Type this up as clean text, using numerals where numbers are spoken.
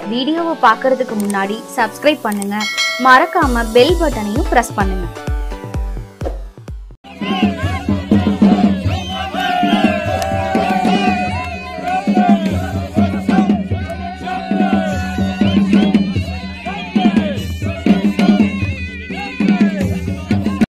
வீடியோவை பார்க்கறதுக்கு முன்னாடி சப்ஸ்கிரைப் பண்ணுங்க, மறக்காம பெல் பட்டனையும் பிரஸ் பண்ணுங்க.